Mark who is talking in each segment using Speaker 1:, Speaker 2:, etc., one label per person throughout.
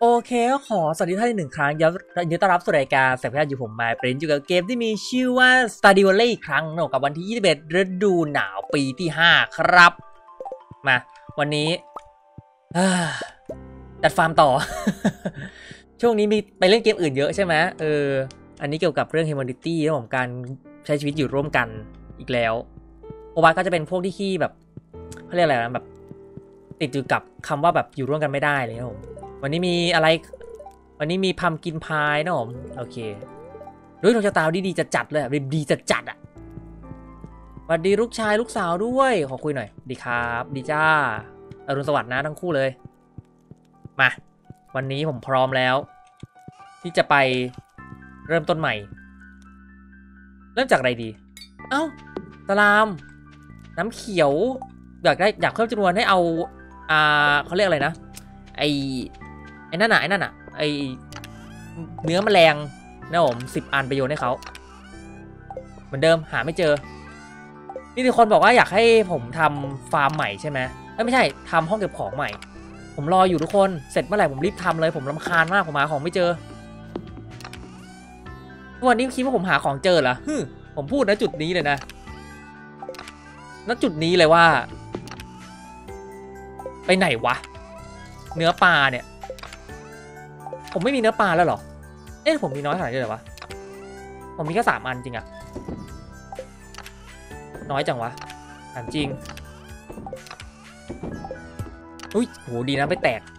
Speaker 1: โอเคก็ขอสวัสดีท่านอีกหนึ่งครั้งยินดีต้อนรับสู่รายการแสงพยัญชนะอยู่ผมไมค์ปรินอยู่กับเกมที่มีชื่อว่า Stardew Valley อีกครั้งนะกับวันที่ 21 ฤดูหนาวปีที่ 5 ครับมาวันนี้จัดฟาร์มต่อ ช่วงนี้มีไปเล่นเกมอื่นเยอะใช่ไหมอันนี้เกี่ยวกับเรื่อง Humanity เรื่องของการใช้ชีวิตอยู่ร่วมกันอีกแล้วโอวาก็จะเป็นพวกที่ขี้แบบเขาเรียกอะไรนะแบบติดอยู่กับคำว่าแบบอยู่ร่วมกันไม่ได้เลยครับผมวันนี้มีอะไรวันนี้มีพัมกินพายนะผมโอเคด้วยดวงชะตาดีจะจัดเลยดีจะจัดอ่ะสวัสดีลูกชายลูกสาวด้วยขอคุยหน่อยดีครับดีจ้าอรุณสวัสดิ์นะทั้งคู่เลยมาวันนี้ผมพร้อมแล้วที่จะไปเริ่มต้นใหม่เริ่มจากอะไรดีเอ้าสลามน้ำเขียวอยากเพิ่มจำนวนให้เอาเขาเรียกอะไรนะไอ้นั่นน่ะเนื้อแมลงนะผม10 อันไปโยนให้เขาเหมือนเดิมหาไม่เจอนี่มีคนบอกว่าอยากให้ผมทำฟาร์มใหม่ใช่ไหมไม่ใช่ทำห้องเก็บของใหม่ผมรออยู่ทุกคนเสร็จเมื่อไหร่ผมรีบทำเลยผมรำคาญมากผมหาของไม่เจอวันนี้คิดว่าผมหาของเจอเหรอผมพูดนะจุดนี้เลยนะณจุดนี้เลยว่าไปไหนวะเนื้อปลาเนี่ยผมไม่มีเนื้อปลาแล้วเหรอผมมีน้อยขนาดนี้เลยวะผมมีแค่3 อันจริงอะน้อยจังวะถามจริงอุ้ยโหดีนะไม่แตก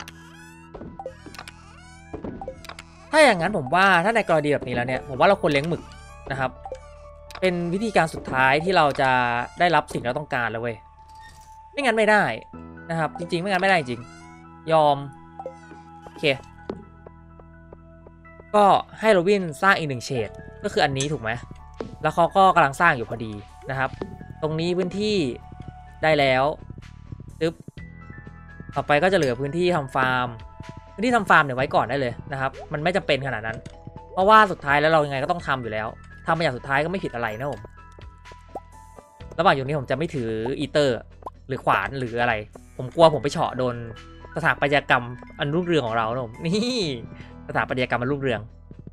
Speaker 1: ถ้าอย่างนั้นผมว่าถ้าในกรณีแบบนี้แล้วเนี่ยผมว่าเราควรเลี้ยงหมึกนะครับเป็นวิธีการสุดท้ายที่เราจะได้รับสิ่งที่เราต้องการแล้วเว้ยไม่งั้นไม่ได้นะครับจริงๆไม่งั้นไม่ได้จริงยอมโอเคก็ให้โรบินสร้างอีก1 เฉดก็คืออันนี้ถูกไหมแล้วเขาก็กำลังสร้างอยู่พอดีนะครับตรงนี้พื้นที่ได้แล้วปึ๊บต่อไปก็จะเหลือพื้นที่ทำฟาร์มเนี่ยไว้ก่อนได้เลยนะครับมันไม่จำเป็นขนาดนั้นเพราะว่าสุดท้ายแล้วเรายังไงก็ต้องทำอยู่แล้วทำมาอย่างสุดท้ายก็ไม่ผิดอะไรนะผมระหว่างอยู่นี้ผมจะไม่ถืออีเตอร์หรือขวานหรืออะไรผมกลัวผมไปเฉาะโดนสถาปัตยกรรมอันรุ่งเรืองของเรานะผมนี่สถาปัตยกรรมอันรุ่งเรือง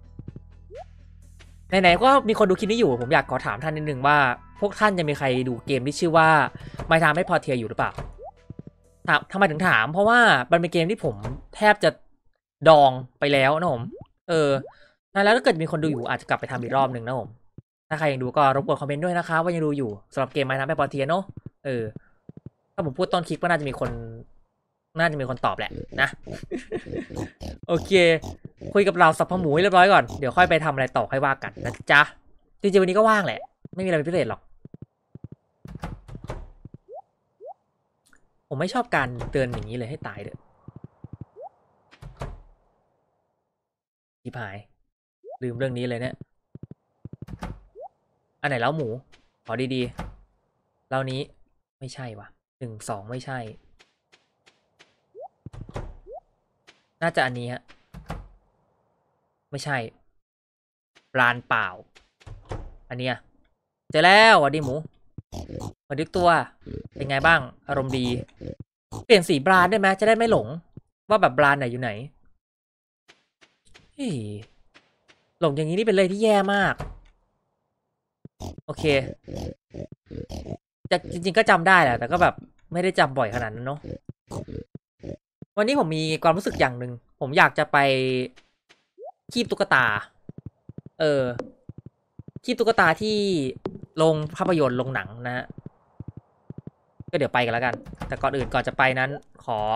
Speaker 1: ไหนๆก็มีคนดูคลิปนี้อยู่ผมอยากขอถามท่านนิดนึงว่าพวกท่านจะมีใครดูเกมที่ชื่อว่า My Time ไม่พอเทียอยู่หรือเปล่าทำไมถึงถามเพราะว่ามันเป็นเกมที่ผมแทบจะดองไปแล้วนะผมแล้วถ้าเกิดมีคนดูอยู่อาจจะกลับไปทำอีกรอบหนึ่งนะผมถ้าใครยังดูก็รบกวนคอมเมนต์ด้วยนะคะว่ายังดูอยู่สำหรับเกม My Time ไม่พอเทียเนาะถ้าผมพูดต้นคลิปก็น่าจะมีคนตอบแหละนะโอเคคุยกับเราสับพหมูให้เรียบร้อยก่อนเดี๋ยวค่อยไปทำอะไรต่อค่อยว่ากันนะจ๊ะจริงๆวันนี้ก็ว่างแหละไม่มีอะไรเป็นพิเศษหรอกผมไม่ชอบการเดินอย่างนี้เลยให้ตายเด้อชิบหายลืมเรื่องนี้เลยเนี่ยอันไหนเล้าหมูขอดีๆเล้านี้ไม่ใช่วะ1 2ไม่ใช่น่าจะอันนี้ฮะไม่ใช่ลานเปล่าอันเนี้ยเจอแล้วสวัสดีหมูสวัสดีตัวเป็นไงบ้างอารมณ์ดีเปลี่ยนสีบรานได้ไหมจะได้ไม่หลงว่าแบบบรานไหนอยู่ไหนหลงอย่างนี้นี่เป็นเลยที่แย่มากโอเคจริงๆก็จำได้แหละแต่ก็แบบไม่ได้จำบ่อยขนาดนั้นเนาะวันนี้ผมมีความรู้สึกอย่างหนึ่งผมอยากจะไปคีบตุ๊กตาคีบตุ๊กตาที่โรงภาพยนตร์โรงหนังนะฮะก็เดี๋ยวไปกันแล้วกันแต่ก่อนจะไปนั้นขอ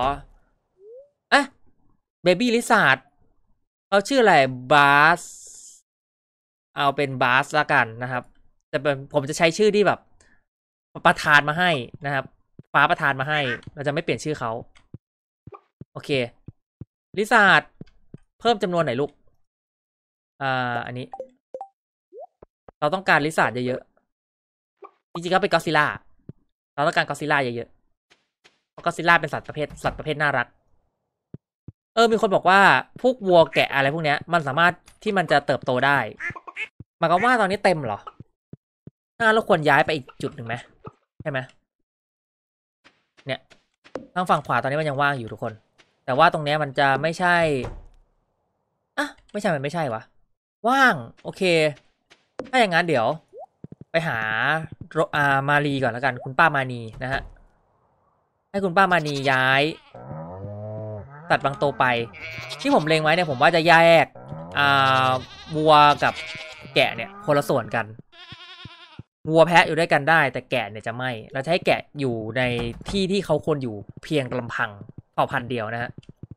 Speaker 1: เบบี้ลิซาร์ดเขาชื่ออะไรบาสเอาเป็นบาสละกันนะครับแต่ผมจะใช้ชื่อที่แบบประธานมาให้นะครับฟ้าประธานมาให้เราจะไม่เปลี่ยนชื่อเขาโอเคลิซาร์ดเพิ่มจำนวนไหนลูกอันนี้เราต้องการลิซาร์ดเยอะๆจริงๆก็เป็นก็อดซิลล่าเราต้องการก็อดซิลล่าเยอะๆเพราะก็อดซิลล่าเป็นสัตว์ประเภทน่ารักมีคนบอกว่าพวกวัวแกะอะไรพวกเนี้ยมันสามารถที่มันจะเติบโตได้หมายความว่าตอนนี้เต็มเหรอเราควรย้ายไปอีกจุดหนึ่งไหมใช่ไหมเนี่ยทางฝั่งขวาตอนนี้มันยังว่างอยู่ทุกคนแต่แต่ว่าตรงเนี้ยมันจะไม่ใช่อ่ะไม่ใช่มันไม่ใช่วะว่างโอเคถ้าอย่างนั้นเดี๋ยวไปหามารีก่อนแล้วกันคุณป้ามานีนะฮะให้คุณป้ามานีย้ายตัดบางโตไปที่ผมเล็งไว้เนี่ยผมว่าจะแยกวัวกับแกะเนี่ยคนละส่วนกันวัวแพะอยู่ด้วยกันได้แต่แกะเนี่ยจะไม่เราจะให้แกะอยู่ในที่ที่เขาควรอยู่เพียงลำพังเผ่าพันธุ์เดียวนะฮะ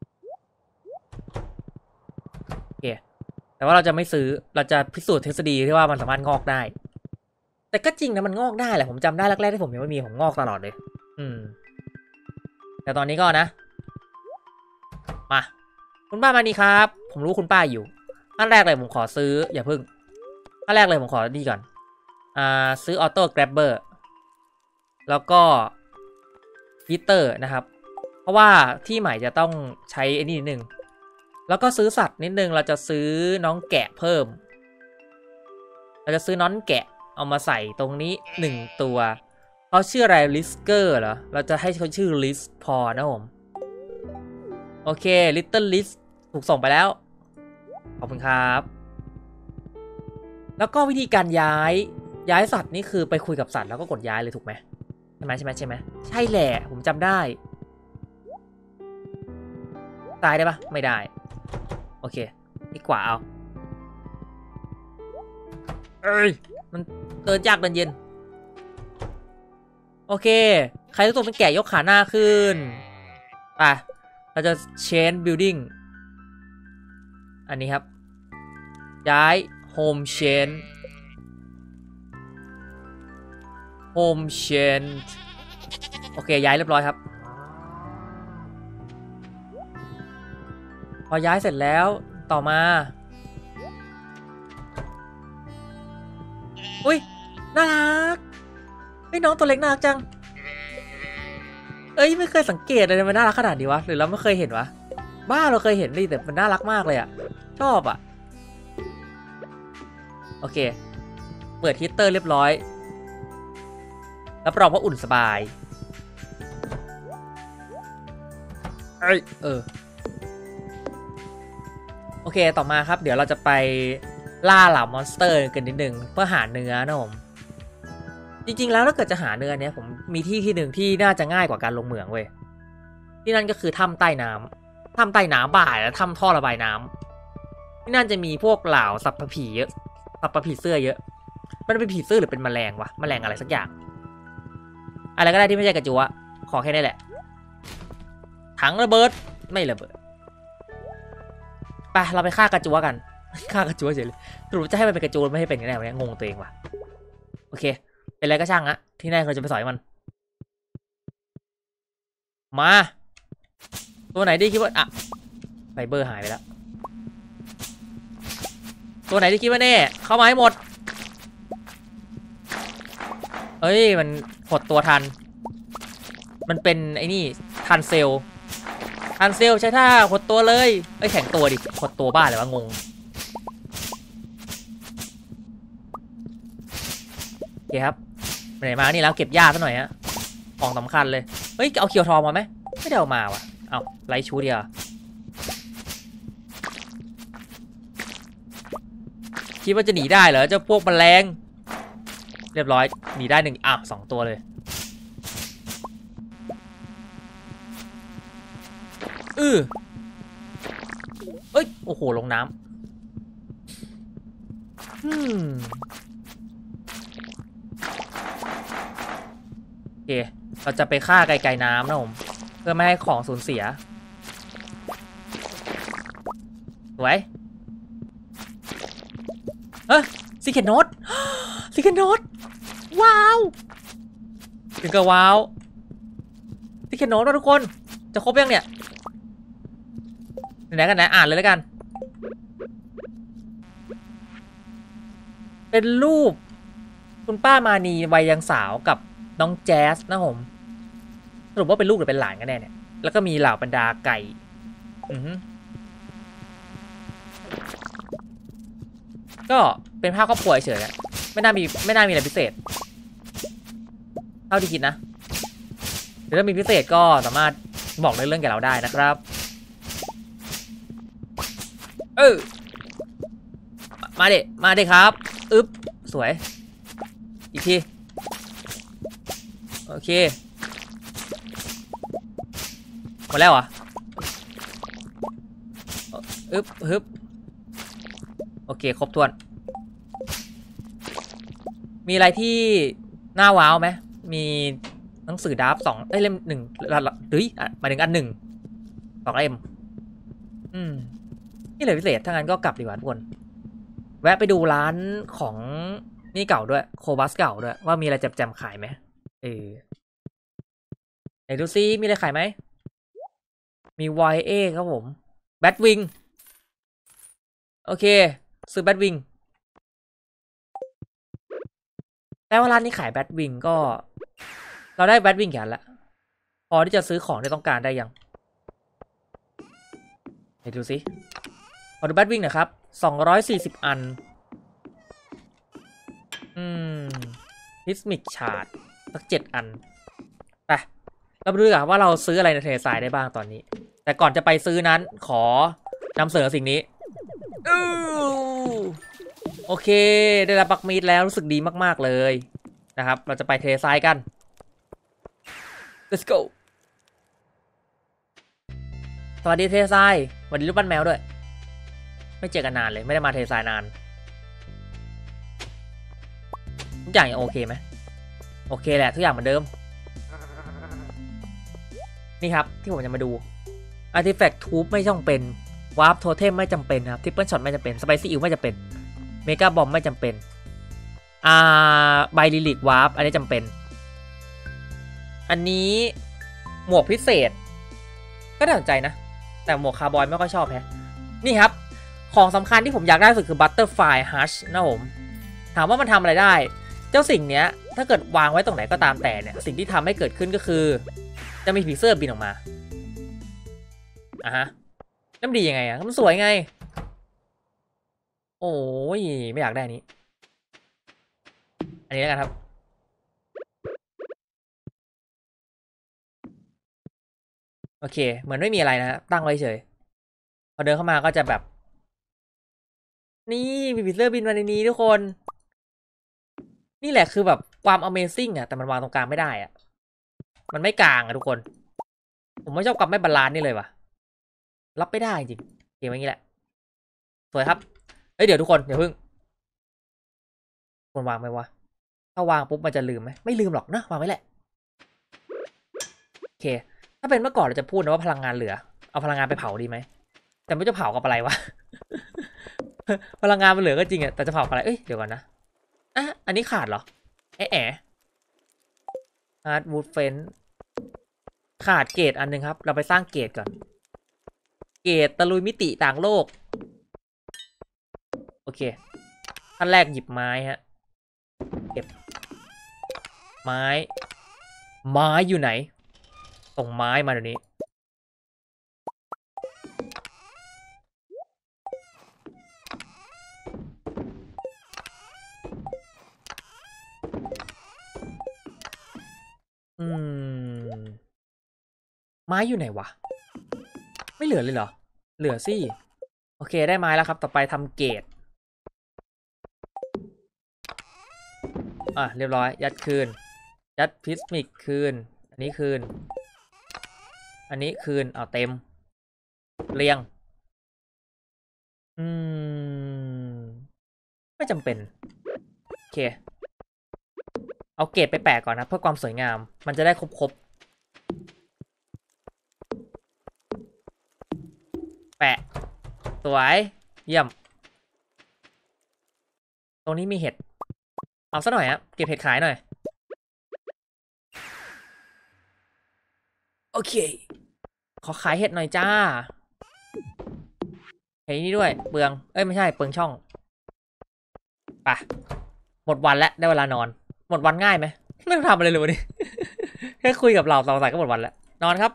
Speaker 1: โอเคแต่ว่าเราจะไม่ซื้อเราจะพิสูจน์ทฤษฎีที่ว่ามันสามารถงอกได้แต่ก็จริงนะมันงอกได้แหละผมจำได้แรกๆที่ผมยังไม่มีผมงอกตลอดเลยแต่ตอนนี้ก็นะมาคุณป้ามานี่ครับผมรู้คุณป้าอยู่ขั้นแรกเลยผมขอซื้ออย่าพึ่งขั้นแรกเลยผมขอนี่ก่อนซื้อออโต้แกร็บเบอร์แล้วก็ฮีเตอร์นะครับเพราะว่าที่ใหม่จะต้องใช้ไอ้นี่นิดนึงแล้วก็ซื้อสัตว์นิดนึงเราจะซื้อน้องแกะเพิ่มเราจะซื้อน้องแกะเอามาใส่ตรงนี้1ตัวเขาชื่ออะไรลิสเกอร์เหรอเราจะให้เขาชื่อลิสพอนะผมโอเคลิตเติ้ลลิสถูกส่งไปแล้วขอบคุณครับแล้วก็วิธีการย้ายสัตว์นี่คือไปคุยกับสัตว์แล้วก็กดย้ายเลยถูกไหมใช่ไหมใช่แหละผมจำได้ตายได้ปะไม่ได้โอเคดีกว่าเอามันเดินยากเดินเย็นโอเคใครทุกตัวเป็นแก่ยกขาหน้าขึ้นไปเราจะ change building อันนี้ครับย้าย home changeโอเคย้ายเรียบร้อยครับพอย้ายเสร็จแล้วต่อมาอุ้ยน่ารักไอ้น้องตัวเล็กน่ารักจังไม่เคยสังเกตเลยมันน่ารักขนาดนี้วะหรือเราไม่เคยเห็นวะบ้าเราเคยเห็นดิแต่มันน่ารักมากเลยอ่ะชอบอ่ะโอเคเปิดฮีตเตอร์เรียบร้อยรับรองว่าอุ่นสบายโอเคต่อมาครับเดี๋ยวเราจะไปล่าเหล่ามอนสเตอร์กันนิดนึงเพื่อหาเนื้อนะผมจริงๆแล้วถ้าเกิดจะหาเนื้อเนี้ยผมมีที่หนึ่งที่น่าจะง่ายกว่าการลงเหมืองเว้ยที่นั่นก็คือถ้ำใต้น้ำบ่ายและถ้ำท่อระบายน้ำที่นั่นจะมีพวกเหล่าสัตว์ผีเยอะสัตว์ผีเสื้อเยอะมันเป็นผีเสื้อหรือเป็นแมลงวะแมลงอะไรสักอย่างอะไรก็ได้ที่ไม่ใช่กระจัวขอแค่นี้แหละถังระเบิดไม่ระเบิดไปเราไปฆ่ากระจัวกันฆ่ากระจัวเฉยเลยสรุปจะให้มันเป็นกระจัวไม่ให้เป็นกันแน่วะเนี่ยงงตัวเองว่ะโอเคเป็นอะไรก็ช่างอะที่แน่เราจะไปสอยมันมาตัวไหนที่คิดว่าอะไฟเบอร์หายไปแล้วตัวไหนที่คิดว่าแน่เข้ามาให้หมดมันหดตัวทันมันเป็นไอ้นี่ทันเซลใช้ท่าหดตัวเลยแข็งตัวดิหดตัวบ้าเลยวะงงโอเคครับไหนมานี่แล้วเก็บหญ้าซะหน่อยฮะของสำคัญเลยเอาเคียวทองมาไหมไม่ได้เอามาว่ะเอาไลท์ชูเดียวคิดว่าจะหนีได้เหรอเจ้าพวกแมลงเรียบร้อยหนีได้2ตัวเลยโอ้โหลงน้ำโอเคเราจะไปฆ่าไกลๆน้ำนะผมเพื่อไม่ให้ของสูญเสียสวยซีเคทโนตว้าวถึงกับว้าวซีเคทโนตทุกคนจะครบยังเนี่ยไหนกันนะอ่านเลยแล้วกันเป็นรูปคุณป้ามานีวัยยังสาวกับน้องแจ๊สนะผมสรุปว่าเป็นลูกหรือเป็นหลานกันแน่เนี่ยแล้วก็มีเหล่าบรรดาไก่ก็เป็นภาพครอบครัวเฉยๆไม่น่ามีอะไรพิเศษเท่าที่คิดนะหรือถ้ามีพิเศษก็สามารถบอกเรื่องแก่เราได้นะครับเออมาเด็มาเด็ครับอึ๊บสวยอีกทีโอเคหมดแล้วเหรออึ๊บฮึบโอเคครบถ้วนมีอะไรที่น่าว้าวไหมมีหนังสือดราฟ2เล่ม1หรือหมายถึงอัน2 เล่มนี่เลยพิเศษถ้างั้นก็กลับดีกว่าทุกคนแวะไปดูร้านของนี่เก่าด้วยโคบัสเก่าด้วยว่ามีอะไรแจมๆขายไหมไหนดูซิมีอะไรขายไหมมี YA ครับผมแบทวิงโอเคซื้อแบทวิงแต่ว่าร้านนี้ขายแบทวิงก็เราได้แบทวิงแค่ละพอที่จะซื้อของที่ต้องการได้ยังไหนดูซิขอดูแบทวิงหน่อยครับ240 อันฮิสมิกชาร์ดสัก7 อันไปเราไปดูกันว่าเราซื้ออะไรในทะเลทรายได้บ้างตอนนี้แต่ก่อนจะไปซื้อนั้นขอนำเสนอสิ่งนี้โอเคได้รับบักมีดแล้วรู้สึกดีมากๆเลยนะครับเราจะไปทะเลทรายกัน let's go สวัสดีทะเลทรายสวัสดีรูปปั้นแมวด้วยไม่เจอกันนานเลยไม่ได้มาทะเลทรายนานทุกอย่างยังโอเคไหมโอเคแหละทุกอย่างเหมือนเดิมนี่ครับที่ผมจะมาดู Artifact Tube ไม่จำเป็น Warp Totem ไม่จำเป็นครับ Triple Shot ไม่จำเป็น Spicy Eel ไม่จำเป็น Mega Bomb ไม่จำเป็นใบลิลิก Warp อันนี้จำเป็นอันนี้หมวกพิเศษก็น่าสนใจนะแต่หมวกคาร์บอยไม่ค่อยชอบแฮะนี่ครับของสำคัญที่ผมอยากได้สุดคือ Butterfly Hush นะผมถามว่ามันทำอะไรได้เจ้าสิ่งเนี้ยถ้าเกิดวางไว้ตรงไหนก็ตามแต่เนี่ยสิ่งที่ทำให้เกิดขึ้นก็คือจะมีผีเสื้อบินออกมาฮะนั่นดียังไงอ่ะมันสวยไงโอ้ยไม่อยากได้อันนี้แล้วกันครับโอเคเหมือนไม่มีอะไรนะตั้งไว้เฉยพอเดินเข้ามาก็จะแบบนี่มีผีเสื้อบินมาในนี้ทุกคนนี่แหละคือแบบความ Amazing อ่ะแต่มันวางตรงกลางไม่ได้อ่ะมันไม่กลางอ่ะทุกคนผมไม่ชอบความไม่บาลานซ์นี่เลยว่ะรับไม่ได้จริงเกมอย่างนี้แหละสวยครับเฮ้ยเดี๋ยวทุกคนอย่าเพิ่งควรวางไหมวะถ้าวางปุ๊บมันจะลืมไหมไม่ลืมหรอกนะวางไว้แหละโอเคถ้าเป็นเมื่อก่อนเราจะพูดนะว่าพลังงานเหลือเอาพลังงานไปเผาดีไหมแต่ไม่จะเผากับอะไรวะ พลังงานมันเหลือก็จริงอะแต่จะเผากับอะไรเอ้ยเดี๋ยวก่อนนะอันนี้ขาดเหรอฮาร์ดวูดเฟนขาดเกรดอันนึงครับเราไปสร้างเกรดก่อนเกรดตะลุยมิติต่างโลกโอเคขั้นแรกหยิบไม้ฮะเก็บไม้อยู่ไหนส่งไม้มาเดี๋ยวนี้ไม้อยู่ไหนวะไม่เหลือเลยเหรอเหลือสิโอเคได้ไม้แล้วครับต่อไปทำเกรดเรียบร้อยยัดคืนยัดพิสมิกคืนอันนี้คืนอันนี้คืนเอาเต็มเรียงไม่จำเป็นโอเคเอาเกรดไปแปะก่อนนะเพื่อความสวยงามมันจะได้ครบแปะสวยเยี่ยมตรงนี้มีเห็ดเอาซะหน่อยอะเก็บเห็ดขายหน่อยโอเคขอขายเห็ดหน่อยจ้าเฮ้ยนี่ด้วยเปลืองไม่ใช่เปลืองช่องไปหมดวันแล้วได้เวลานอนหมดวันง่ายไหมไม่ต้องทำอะไรเลยวันนี้ แค่คุยกับเราสองสายก็หมดวันแล้วนอนครับ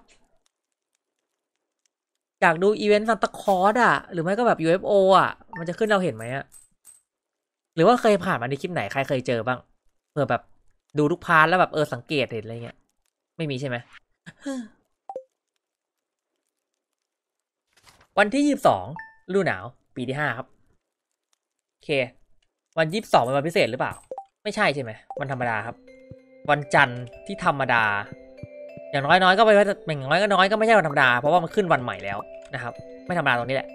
Speaker 1: อยากดูอีเวนต์ซันตาคลอสหรือไม่ก็แบบ UFO มันจะขึ้นเราเห็นไหมหรือว่าเคยผ่านมาในคลิปไหนใครเคยเจอบ้างเผื่อแบบดูทุกพาร์ทแล้วแบบสังเกตเห็นอะไรเงี้ยไม่มีใช่ไหม วันที่22ฤดูหนาวปีที่5ครับโอเควัน22เป็นวันพิเศษหรือเปล่าไม่ใช่ใช่ไหมวันธรรมดาครับวันจันทร์ที่ธรรมดาอย่างน้อยก็ไม่ว่าอย่างน้อยก็ไม่ใช่วันธรรมดาเพราะว่ามันขึ้นวันใหม่แล้วนะครับไม่ธรรมดาตรงนี้แหละ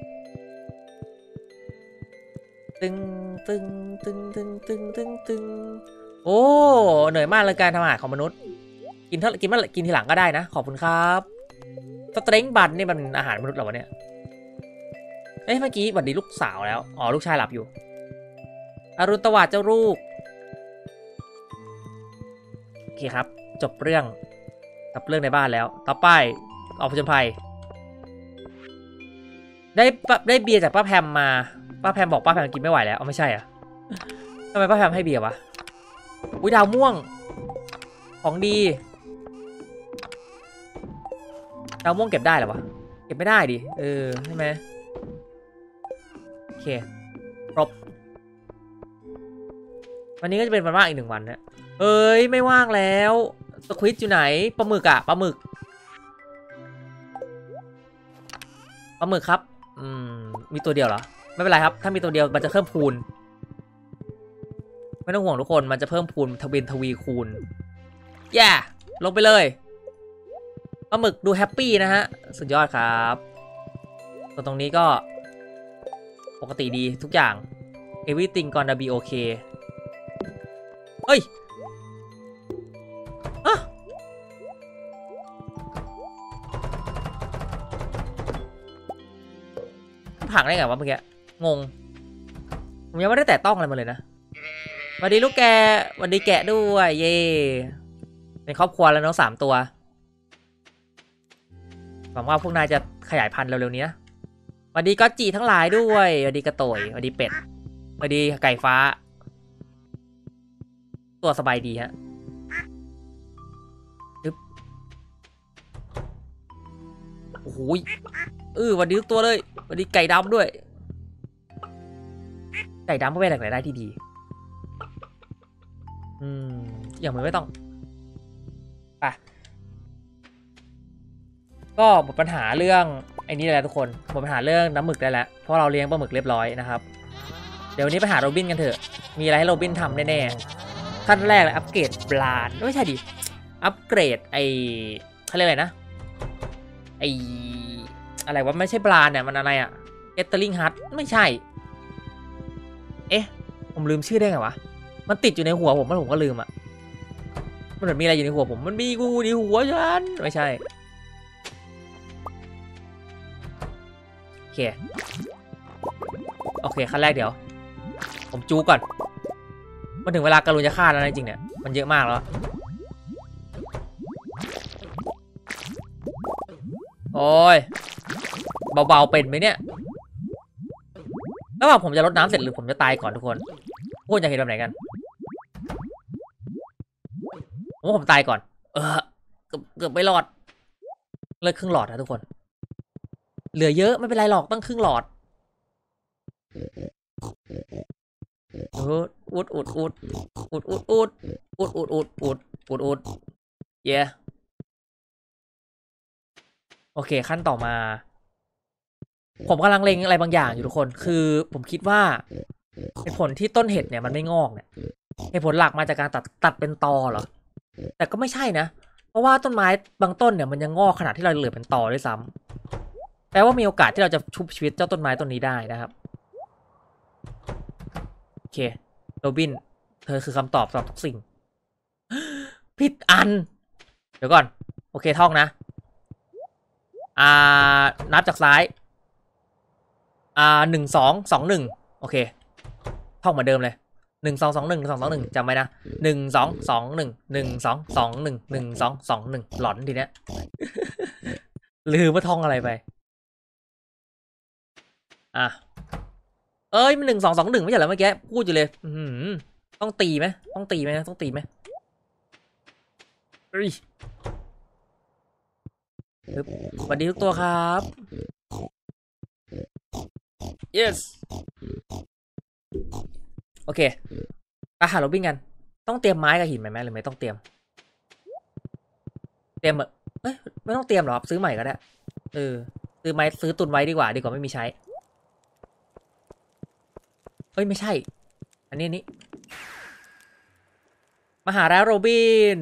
Speaker 1: ตึงตึงตึงตึงตึงตึงตึงโอ้เหนื่อยมากเลยการทำอาหารของมนุษย์กินทีหลังก็ได้นะขอบคุณครับสเต็งบันนี่มันอาหารมนุษย์เหรอวะเนี่ยเอ้ยเมื่อกี้สวัสดีลูกสาวแล้วอ๋อลูกชายหลับอยู่อรุณตวาดเจ้าลูกโอเคครับจบเรื่องกับเรื่องในบ้านแล้วต่อไปออกผจญภัยได้เบียร์จากป้าแพมมาป้าแพมบอกป้าแพมกินไม่ไหวแล้วไม่ใช่อ่ะทำไมป้าแพมให้เบียร์วะอุ้ยดาวม่วงของดีดาวม่วงเก็บได้เหรอวะเก็บไม่ได้ดิใช่ไหมโอเคครบวันนี้ก็จะเป็นวันว่างอีก1 วันนะเอ้ยไม่ว่างแล้วสควิดอยู่ไหนปลาหมึกอะปลาหมึกครับมีตัวเดียวเหรอไม่เป็นไรครับถ้ามีตัวเดียวมันจะเพิ่มพูนไม่ต้องห่วงทุกคนมันจะเพิ่มพูนทวีคูณแย่ลงไปเลยปลาหมึกดูแฮปปี้นะฮะสุดยอดครับตรงนี้ก็ปกติดีทุกอย่าง everything gonna be okay เฮ้ยอะผักได้ไงวะเมื่อกี้งงผมยังไม่ได้แตะต้องอะไรมาเลยนะสวัสดีลูกแกสวัสดีแกะด้วยเย่เป็นครอบครัวแล้วเนาะ3 ตัวหวังว่าพวกนายจะขยายพันธุ์เร็วๆนี้นะสวัสดีก็จีทั้งหลายด้วยสวัสดีกระโตยสวัสดีเป็ดสวัสดีไก่ฟ้าตัวสบายดีฮะโอ้โหสวัสดีทุกตัวเลยสวัสดีไก่ดำด้วยไก่ดำก็เป็นแหล่งรายได้ที่ดีอย่างเหมือนไม่ต้องไปก็หมดปัญหาเรื่องไอ้นี้ได้แล้วทุกคนหมดปัญหาเรื่องน้ำหมึกได้แล้วเพราะเราเลี้ยงปลาหมึกเรียบร้อยนะครับเดี๋ยววันนี้ไปหาโรบินกันเถอะมีอะไรให้โรบินทำแน่ๆขั้นแรกเลยอัปเกรดปลาไม่ใช่ดิอัปเกรดเขาเรียกอะไรนะอะไรวะไม่ใช่ปลาเนี่ยมันอะไรอะเอตเตอร์ลิงฮัทไม่ใช่ผมลืมชื่อได้ไงวะมันติดอยู่ในหัวผมก็ลืมอะมันเหมือนมีอะไรอยู่ในหัวผมมันมีกูในหัวฉันไม่ใช่โอเคขั้นแรกเดี๋ยวผมจูก่อนมันถึงเวลาการุณจะฆ่าแล้วจริงเนี่ยมันเยอะมากแล้วโอ้ยเบาๆเป็นไหมเนี่ยแล้วว่าผมจะรดน้ำเสร็จหรือผมจะตายก่อนทุกคนพวกจะเห็นแบบไหนกันผมตายก่อนเกือบไม่รอดเลยครึ่งหลอดนะทุกคนเหลือเยอะไม่เป็นไรหรอกตั้งครึ่งหลอดอุดเย้โอเคขั้นต่อมาผมกำลังเล็งอะไรบางอย่างอยู่ทุกคนคือผมคิดว่าเหตุผลที่ต้นเห็ดเนี่ยมันไม่งอกเนี่ยเหตุผลหลักมาจากการตัดเป็นตอเหรอแต่ก็ไม่ใช่นะเพราะว่าต้นไม้บางต้นเนี่ยมันยังงอกขนาดที่เราเหลือเป็นตอด้วยซ้ำแปลว่ามีโอกาสที่เราจะชุบชีวิตเจ้าต้นไม้ต้นนี้ได้นะครับโอเคโรบินเธอคือคำตอบสำหรับทุกสิ่งผิดอันเดี๋ยวก่อนโอเคท่องนะนับจากซ้าย1221โอเคท่องเหมือนเดิมเลย1221จำไว้นะ122112211221หลอนทีเนี้ยลืมว่าท่องอะไรไปมัน1221ไม่ใช่เหรอเมื่อกี้พูดอยู่เลยต้องตีไหมต้องตีไหมสวัสดีทุกตัวครับ yes โอเคไปหาโรบินกันต้องเตรียมไม้กับหินไหมหรือไม่ต้องเตรียมไม่ต้องเตรียมหรอซื้อใหม่ก็ได้ซื้อไม้ซื้อตุนไว้ดีกว่าไม่มีใช้เอ้ยไม่ใช่อันนี้มหาราชโรบิน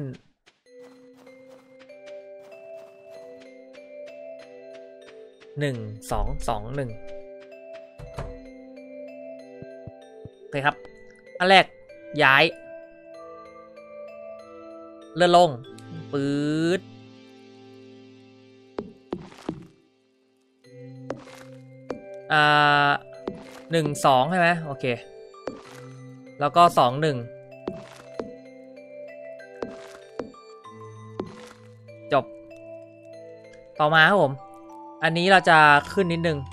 Speaker 1: 1 2 2 1โอเคครับอันแรกย้ายเลื่อนลงปื๊ด1 2ใช่ไหมโอเคแล้วก็2 1จบต่อมาครับผมอันนี้เราจะขึ้นนิดนึง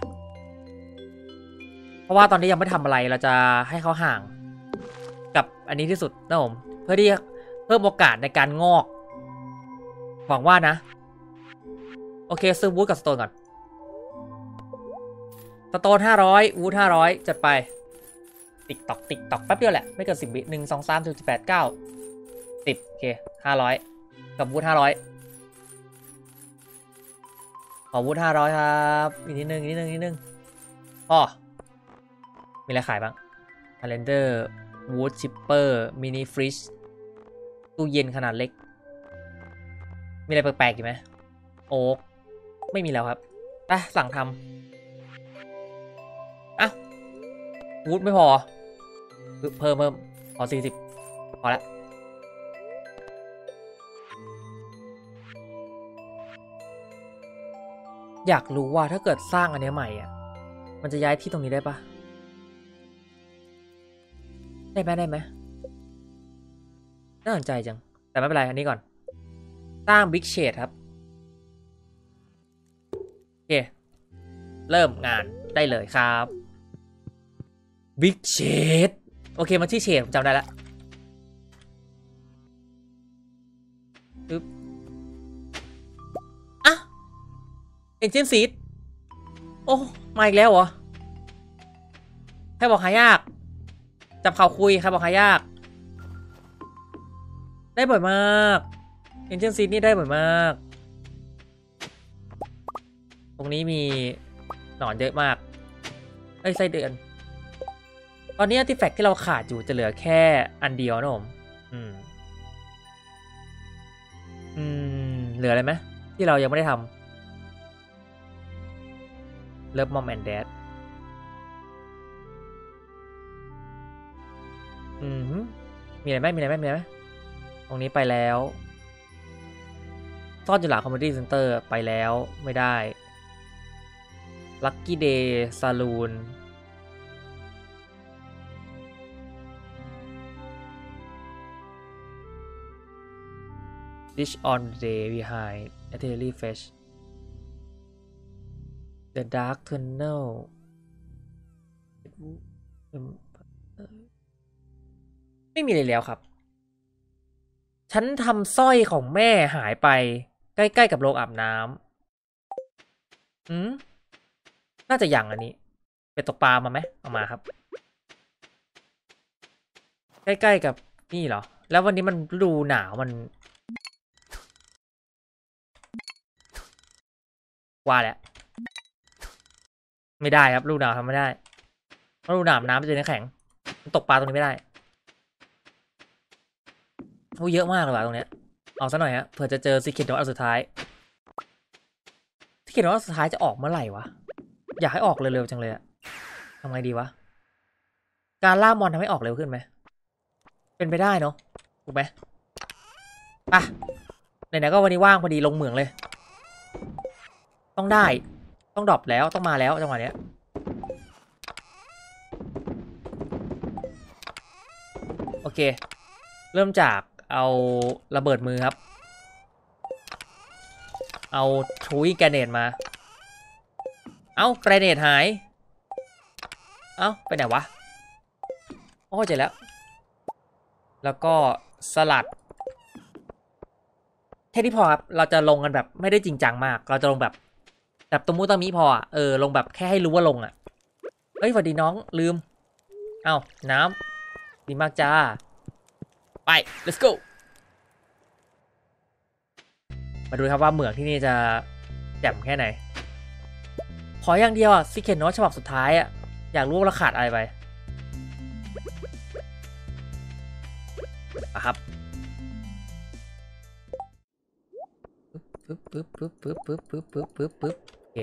Speaker 1: เพราะว่าตอนนี้ยังไม่ทำอะไรเราจะให้เขาห่างกับอันนี้ที่สุดนะผมเพื่อที่เพิ่มโอกาสในการงอกหวังว่านะโอเคซื้อวูดกับสโตนก่อนสโตน500วูด500จัดไปติ๊กตอกแป๊บเดียวแหละไม่เกิน10 วิ1 2 3 4 8 9 10โอเค500กับวูด500ขอวูด500ครับอีกนิดนึงพ่อมีอะไรขายบ้างคาเลนเดอร์วูดชิปเปอร์มินิฟริชตู้เย็นขนาดเล็กมีอะไรแปลกๆอีกไหมโอ๊กไม่มีแล้วครับไปสั่งทำอ่ะวูดไม่พอเพิ่มขอ40พอละอยากรู้ว่าถ้าเกิดสร้างอันนี้ใหม่อ่ะมันจะย้ายที่ตรงนี้ได้ปะได้ไหมน่าสนใจจังแต่ไม่เป็นไรอันนี้ก่อนสร้างบิ๊กเชดครับโอเคเริ่มงานได้เลยครับบิ๊กเชดโอเคมันชื่อเชดผมจำได้แล้วปึ๊บอ่ะเอ็นจินซีดโอ้มาอีกแล้วเหรอใครบอกหายากจับข่าวคุยใครบอกหายากได้บ่อยมากเอ็นจินซีดนี่ได้บ่อยมากตรงนี้มีหนอนเยอะมากไส้เดือนตอนนี้อาร์ติแฟกต์ที่เราขาดอยู่จะเหลือแค่อันเดียวนะผมเหลืออะไรไหมที่เรายังไม่ได้ทำเลิฟมอมแอนด์แดดมีอะไรไหมตรงนี้ไปแล้วซ่อนอยู่หลังคอมมูนิตี้เซ็นเตอร์ไปแล้วไม่ได้ลัคกี้เดย์ซาลูนDish on the day behind Artillery Fetch The Dark Tunnel ไม่มีเลยแล้วครับฉันทำสร้อยของแม่หายไปใกล้ๆกับโรงอาบน้ำน่าจะยังอันนี้ไปตกปลามาไหมเอามาครับใกล้ๆกับนี่เหรอแล้ววันนี้มันฤดูหนาวมันว่าแหละไม่ได้ครับฤดูหนาวทำไม่ได้เพราะฤดูหนาวน้ำจะเป็นน้ำแข็งตกปลาตรงนี้ไม่ได้โอ้เยอะมากเลยว่ะตรงเนี้ยเอาซะหน่อยฮะเผื่อจะเจอซีเคทโนอันสุดท้ายซีเคทโนอันสุดท้ายจะออกเมื่อไหร่วะอยากให้ออกเร็วๆจังเลยอะทำไงดีวะการล่ามอนทำให้ออกเร็วขึ้นไหมเป็นไปได้เนาะถูกไหมอ่ะไหนๆก็วันนี้ว่างพอดีลงเหมืองเลยต้องได้ต้องดรอปแล้วต้องมาแล้วจังหวะเนี้ยโอเคเริ่มจากเอาระเบิดมือครับเอาทุยแกรเนตมาเอ้าแกรเนตหายเอ้าไปไหนวะโอ้เจอแล้วก็สลัดแค่นี้พอครับเราจะลงกันแบบไม่ได้จริงจังมากเราจะลงแบบตะมุตะมิพอลงแบบแค่ให้รู้ว่าลงเอ้ยสวัสดีน้องลืมเอ้าน้ำดีมากจ้าไป let's go มาดูครับว่าเหมืองที่นี่จะแจ่มแค่ไหนขออย่างเดียวซิกเก็ตโน้ตฉบับสุดท้ายอยากรู้ว่าเราขาดอะไรไปอะครับปึ๊บปึ๊บปึ๊บปึ๊บปึ๊บปึ๊บปึ๊บปึ๊บปึ๊บโอเค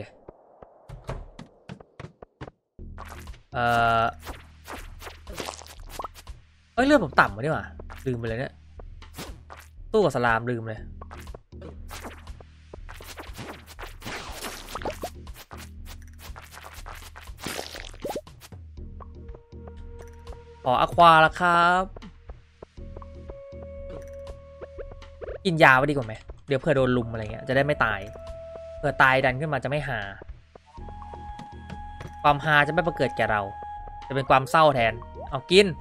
Speaker 1: เอ้ยเลือดผมต่ำมาดิว่ะลืมไปเลยเนี่ยตู้กับสลามลืมเลยขออควาละครับกินยาไว้ดีกว่าไหมเดี๋ยวเผื่อโดนลุมอะไรเงี้ยจะได้ไม่ตายเผื่อตายดันขึ้นมาจะไม่หาความฮาจะไม่บังเกิดแก่เราจะเป็นความเศร้าแทนเอากิน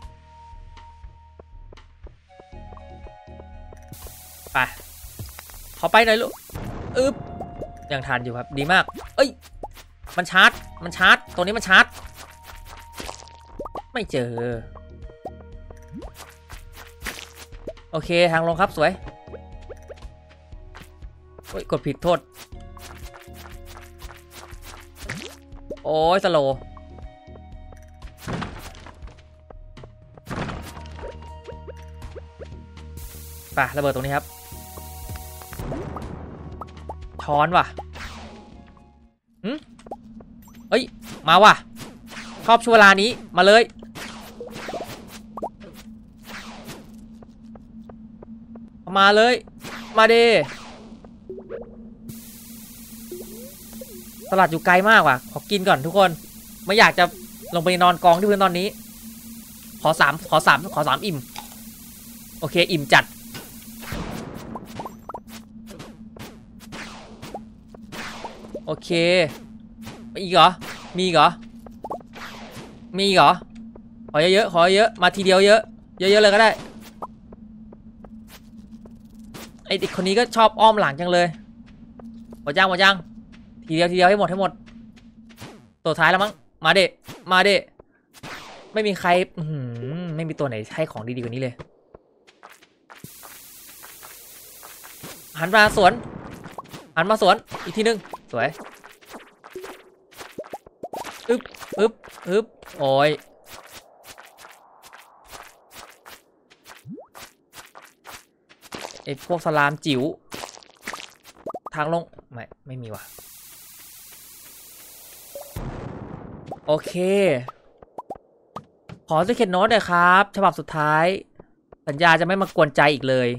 Speaker 1: ไปขอไปหน่อยลูกอึ๊บยังทันอยู่ครับดีมากเอ้ยมันชาร์จตัวนี้มันชาร์จไม่เจอโอเคทางลงครับสวยโอ้ยกดผิดโทษโอ้ยสโลไประเบิดตรงนี้ครับช้อนว่ะเฮ้ยมาว่ะชอบช่วงเวลานี้มาเลยมาเลยมาเดตลาดอยู่ไกลมากว่ะขอกินก่อนทุกคนไม่อยากจะลงไปนอนกองที่พื้นตอนนี้ขอสามอิ่มโอเคอิ่มจัดโอเคอีกเหรอมีเหรอขอเยอะมาทีเดียวเยอะเลยก็ได้ไอเด็กคนนี้ก็ชอบอ้อมหลังจังเลยหมดยังทีเดียวให้หมดตัวท้ายแล้วมั้งมาเดไม่มีใครไม่มีตัวไหนให้ของดีกว่านี้เลยหันมาสวนอีกทีนึงสวยอึ๊บโอ้ยไอพวกสลามจิ๋วทางลงไม่มีว่ะโอเคขอซีเคร็ตโน้ตหน่อยครับฉบับสุดท้ายสัญญาจะไม่มากวนใจอีกเลย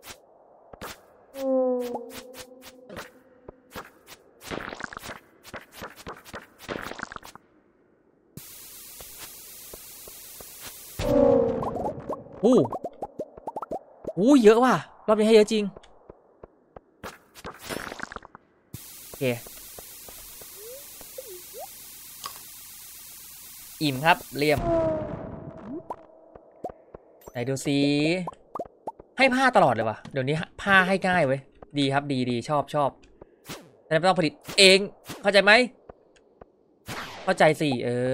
Speaker 1: เยอะว่ะรอบนี้ให้เยอะจริงโอเคอิ่มครับเลี่ยมไหนดูซิให้ผ้าตลอดเลยว่ะเดี๋ยวนี้ผ้าให้ง่ายเว้ยดีครับดีชอบแต่ไม่ต้องผลิตเองเข้าใจไหมเข้าใจสิ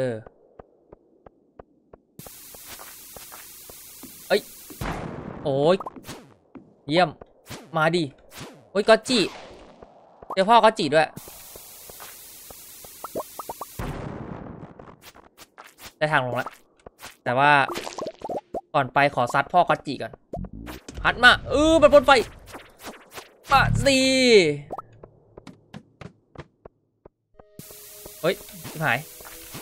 Speaker 1: เอ้ยโอ้ยเยี่ยมมาดิโอ้ยก็จีเดี๋ยวพ่อก็จีด้วยได้ทางลงแล้วแต่ว่าก่อนไปขอซัดพ่อก็จีก่อนหัดมามันบนไฟมาสิเฮ้ยชิบหาย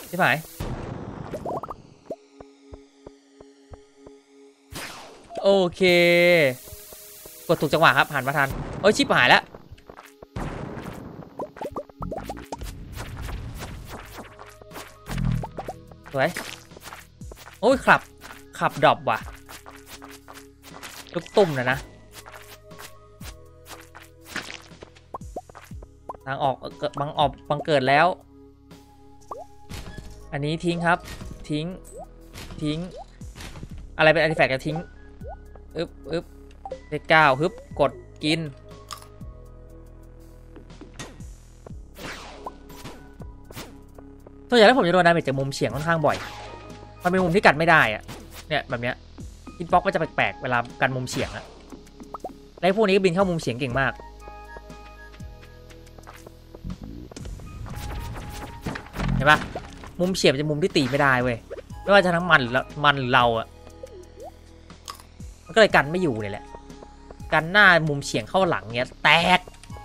Speaker 1: โอเคกดถูกจังหวะครับหันมาทันเอ้ยชิบหายแล้วสวยโอ้ยขับดรอปว่ะลูกตุ่มนะทางออกบังเกิดแล้วอันนี้ทิ้งครับทิ้งอะไรเป็นอาร์ติแฟกต์จะทิ้งอึ๊บเลข9ฮึบกดกินส่วนใหญ่แล้วผมจะโดนดาเมจจากมุมเฉียงค่อนข้างบ่อยมันเป็นมุมที่กัดไม่ได้อะเนี่ยแบบเนี้ยฮิตบ็อกก็จะแปลกๆเวลากันมุมเฉียงอะและพวกนี้ก็บินเข้ามุมเฉียงเก่งมากเห็นปะมุมเฉียงจะมุมที่ตีไม่ได้เว้ยไม่ว่าจะทั้งมันหรือเราอะก็เลยกันไม่อยู่เลยแหละกันหน้ามุมเฉียงเข้าหลังเงี้ยแตก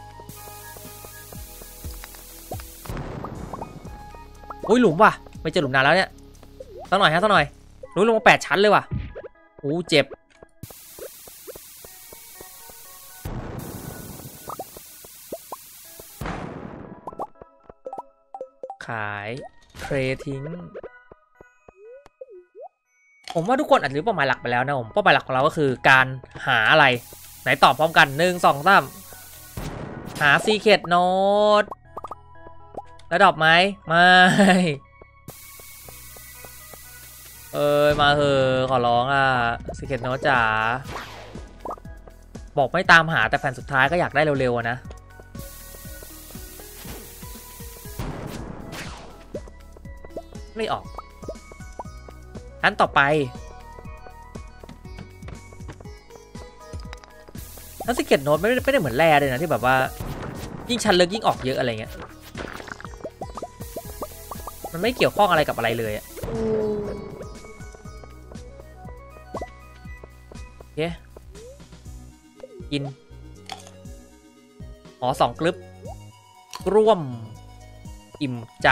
Speaker 1: อุ้ยหลุมว่ะไม่เจอหลุมนานแล้วเนี่ยสักหน่อยฮะสักหน่อยลงมา8 ชั้นเลยว่ะโอ้เจ็บขายเทรทิ้งผมว่าทุกคนอาจจะรู้เป้าหมายหลักไปแล้วนะผมเป้าหมายหลักของเราก็คือการหาอะไรไหนตอบพร้อมกัน1 2 3หาซีเคร็ตโน้ตแล้วดรอปไหมไม่มาเถอะขอร้องอ่ะซีเคร็ตโน้ตจ๋าบอกไม่ตามหาแต่แผ่นสุดท้ายก็อยากได้เร็วๆนะไม่ออกอันต่อไปถ้าซีเคร็ตโน้ตไม่ได้เหมือนแร่เลยนะที่แบบว่ายิ่งชั้นลึกยิ่งออกเยอะอะไรเงี้ยมันไม่เกี่ยวข้องอะไรกับอะไรเลยอะโอเคกิน2 กรึบร่วมอิ่มใจ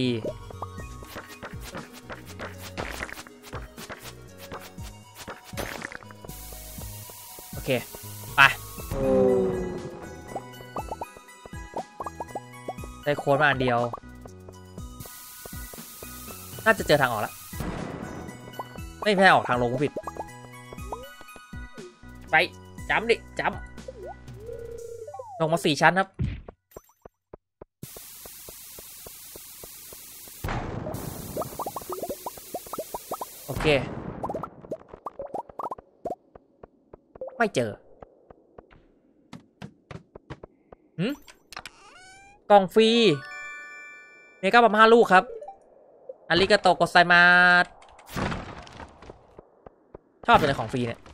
Speaker 1: โอเคไปได้โค้ดมาอันเดียวน่าจะเจอทางออกแล้วไม่แพ้ออกทางลงผิดไปจ้ำดิจ้ำลงมา4 ชั้นครับโอเคไม่เจอกล่องฟรีเมกาบัม5 ลูกครับอาริกาโตโกไซมาสชอบเป็นของฟรีเนี่ย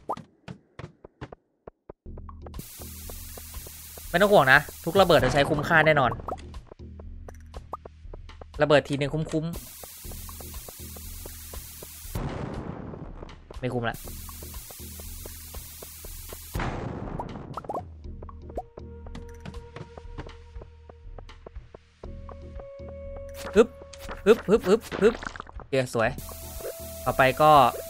Speaker 1: ไม่ต้องห่วงนะทุกระเบิดจะใช้คุ้มค่าแน่นอนระเบิดทีนึงคุ้มไม่คุ้มละฮึบโอเคสวยต่อไปก็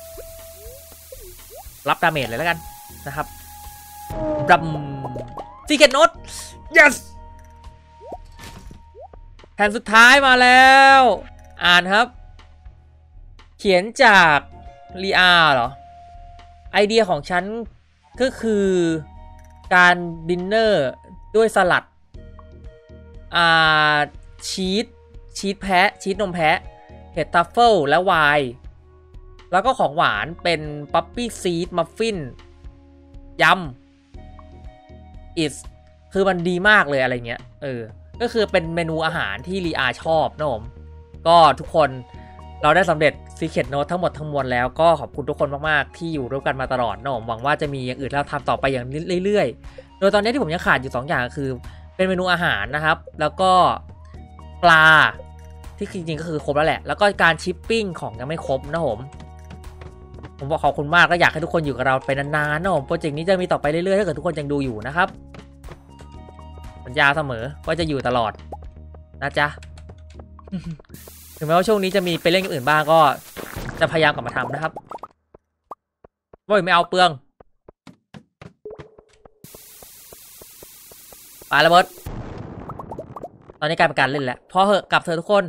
Speaker 1: รับดาเมจเลยแล้วกันนะครับดัมซีเคร็ตโน้ต yes แผ่นสุดท้ายมาแล้วอ่านครับเขียนจากลีอาเหรอไอเดียของฉันก็คือการดินเนอร์ด้วยสลัดชีสแพะชีสนมแพะเห็ดทัฟเฟิลและไวน์แล้วก็ของหวานเป็นป๊อปปี้ซีดมัฟฟินยำอิสคือมันดีมากเลยอะไรเงี้ยก็คือเป็นเมนูอาหารที่ลีอาชอบนะผมก็ทุกคนเราได้สำเร็จซีเคร็ตโน้ตทั้งหมดทั้งมวลแล้วก็ขอบคุณทุกคนมากๆที่อยู่ร่วมกันมาตลอดนะผมหวังว่าจะมีอย่างอื่นเราทำต่อไปอย่างเรื่อยๆโดยตอนนี้ที่ผมยังขาดอยู่2 อย่างคือเป็นเมนูอาหารนะครับแล้วก็ปลาที่จริงๆก็คือครบแล้วแหละแล้วก็การชิปปิ้งของยังไม่ครบนะผมบอกขอบคุณมากและอยากให้ทุกคนอยู่กับเราไปนานๆนะผมโปรเจกต์นี้จะมีต่อไปเรื่อยๆถ้าเกิดทุกคนยังดูอยู่นะครับสัญญาเสมอว่าจะอยู่ตลอดนะจ๊ะ ถึงแม้ว่าช่วงนี้จะมีไปเล่นอย่างอื่นบ้างก็จะพยายามกลับมาทำนะครับว่าไม่เอาเปลืองปาระเบิดตอนนี้กลายเป็นการเล่นแล้วพอเหอะกลับเธอทุกคน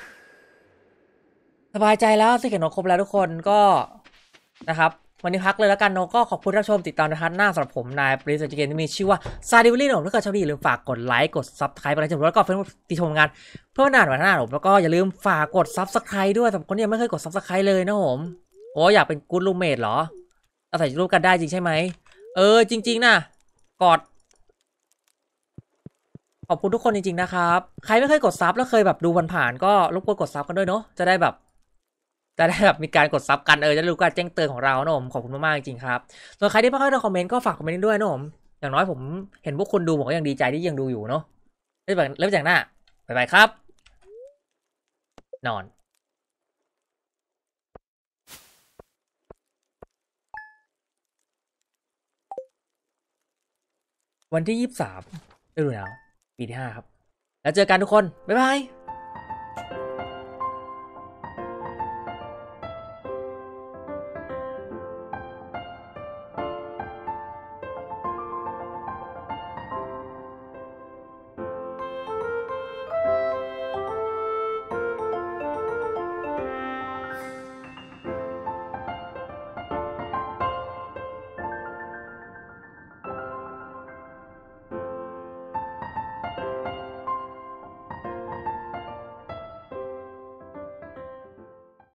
Speaker 1: สบายใจแล้วสิเขียนโน้ตครบแล้วทุกคนก็นะครับวันนี้พักเลยแล้วกันโนก็ขอบคุณรับชมติดตามนะครับหน้าสำหรับผมนายบริษัทเกมที่มีชื่อว่าซาดิวลี่ผมถ้าเกิดชอบดีอย่าลืมฝากกดไลค์กดซับสไครป์ไปแล้วแล้วก็เฟซบุ๊กติชมงานเพื่อหน้าผมแล้วก็อย่าลืมฝากกดซับสไครป์ด้วยสำหรับคนที่ยังไม่เคยกดซับสไครป์เลยนะผมโอ้อยากเป็นกู๊ดรูมเมทเหรออาศัยรูปกันได้จริงใช่ไหมจริงๆนะกดขอบคุณทุกคนจริงๆนะครับใครไม่เคยกดซับแล้วเคยแบบดูผ่านๆก็รบกวนกดซับกันด้วยเนาะจะได้แบบมีการกดซับกันจะรู้การแจ้งเตือนของเรานะผมขอบคุณมากๆจริงๆครับส่วนใครที่ไม่ค่อยได้คอมเมนต์ก็ฝากคอมเมนต์ด้วยนะผมอย่างน้อยผมเห็นพวกคุณดูผมก็ยังดีใจที่ยังดูอยู่เนาะเริ่มจากหน้าบ๊ายบายครับนอนวันที่23ฤดูหนาวปีที่5ครับแล้วเจอกันทุกคนบ๊ายบาย